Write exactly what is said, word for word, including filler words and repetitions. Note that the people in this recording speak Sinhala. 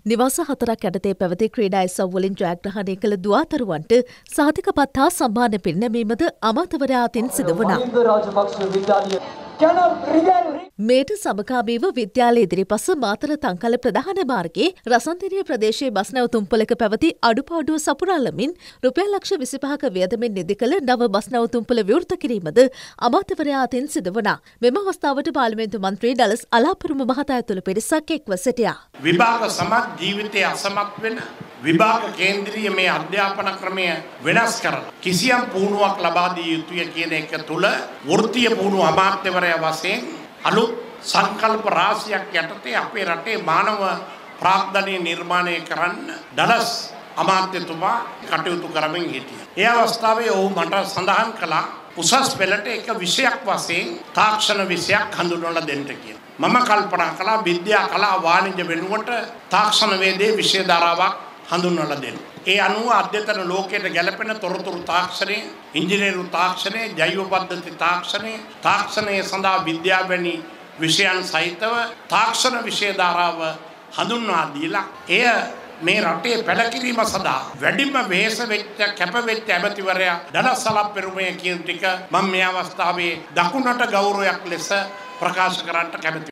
නිවාස හතරක් යටතේ පැවති ක්‍රීඩා ඉසව් වලින් ජයග්‍රහණය කළ දුවාතරුවන්ට සාතිකපත් හා සම්මාන පිරිනැමීමද අමාත්‍යවරයා අතින් සිදු වුණා. මේට සමකාමීව විද්‍යාලය ඉදිරිපස මාතර තංකල ප්‍රධාන මාර්ගයේ රසන්තිරිය ප්‍රදේශයේ බස් නැවතුම්පලක පැවති අඩුපාඩුව සපුරාලමින් රුපියල් ලක්ෂ විසිපහක වියදමින් නිදි කළ නව බස් නැවතුම්පල විවෘත කිරීමද අමාත්‍යවරයා අතින් සිදු වුණා. මෙම අවස්ථාවට පාර්ලිමේන්තු මන්ත්‍රී ඩලස් අලාපුරුම මහතා ඇතුළු පිරිසක් එක්ව සිටියා. විභාග සමත් ජීවිතයේ අසමත් වෙන විභාග කේන්ද්‍රීය මේ අධ්‍යාපන ක්‍රමය වෙනස් කරලා කිසියම් පුහුණුවක් ලබා දිය යුතුය කියන එක තුළ වෘත්තීය පුහුණුව අමාත්‍යවරයා වශයෙන් අලුත් සංකල්ප රාශියක් යටතේ අපේ රටේ මානව ප්‍රාග්ධනය නිර්මාණය කරන්න ඩලස් අමාත්‍යතුමා කටයුතු කරමින් හිටියා. ඒ අවස්ථාවේ ඔහු මට සඳහන් කළා උසස් පෙළට එක විෂයක් වශයෙන් තාක්ෂණ විෂයක් හඳුන්වලා දෙන්න කියලා. මම කල්පනා කළා විද්‍යා කලා වාණිජ්‍ය වෙනුවට තාක්ෂණ වේදේ විෂය ධාරාවක් හඳුන්වලා දෙන්න. ඒ අනුව අධ්‍යතන ලෝකයට ගැලපෙන තොරතුරු තාක්ෂණය, ඉංජිනේරු තාක්ෂණය, ජෛව පද්ධති තාක්ෂණය, තාක්ෂණය සඳහා විද්‍යාව වැනි විෂයන් සහිතව තාක්ෂණ විෂය ධාරාව හඳුන්වා දීලා එය මේ රටේ පැලකිරීම සඳහා වැඩිම වෙහෙස වෙච්ච කැප වෙච්ච ඇමතිවරයා ඩලස් අලාප්පෙරුමේ කියන ටික මම මේ අවස්ථාවේ දකුණට ගෞරවයක් ලෙස ප්‍රකාශ කරන්නට කැමැතියි.